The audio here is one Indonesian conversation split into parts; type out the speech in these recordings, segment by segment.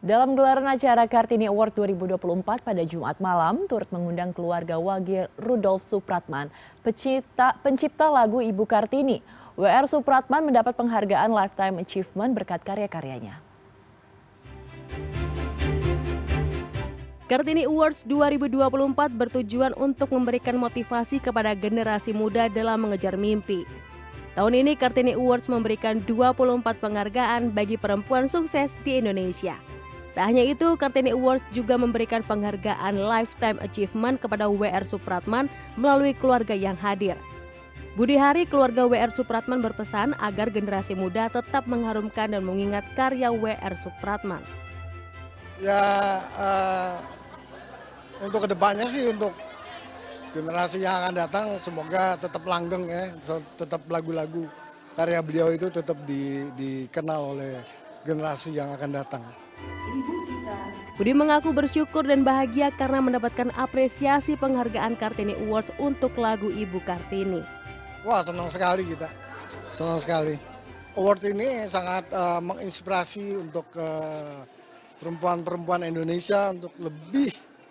Dalam gelaran acara Kartini Award 2024 pada Jumat malam, turut mengundang keluarga Wage Rudolf Supratman, pencipta lagu Ibu Kartini. WR Supratman mendapat penghargaan Lifetime Achievement berkat karya-karyanya. Kartini Awards 2024 bertujuan untuk memberikan motivasi kepada generasi muda dalam mengejar mimpi. Tahun ini Kartini Awards memberikan 24 penghargaan bagi perempuan sukses di Indonesia. Tak hanya itu, Kartini Awards juga memberikan penghargaan Lifetime Achievement kepada WR Supratman melalui keluarga yang hadir. Budi Hari, keluarga WR Supratman berpesan agar generasi muda tetap mengharumkan dan mengingat karya WR Supratman. Untuk kedepannya sih, untuk generasi yang akan datang semoga tetap langgeng ya, tetap lagu-lagu karya beliau itu tetap dikenal oleh generasi yang akan datang. Budi mengaku bersyukur dan bahagia karena mendapatkan apresiasi penghargaan Kartini Awards untuk lagu Ibu Kartini. Wah, senang sekali kita, senang sekali. Award ini sangat menginspirasi untuk perempuan-perempuan Indonesia untuk lebih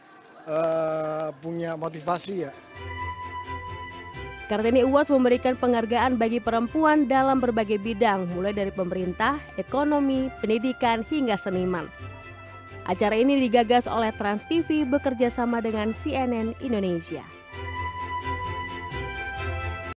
punya motivasi ya. Kartini Awards memberikan penghargaan bagi perempuan dalam berbagai bidang, mulai dari pemerintah, ekonomi, pendidikan, hingga seniman. Acara ini digagas oleh Trans TV bekerja sama dengan CNN Indonesia.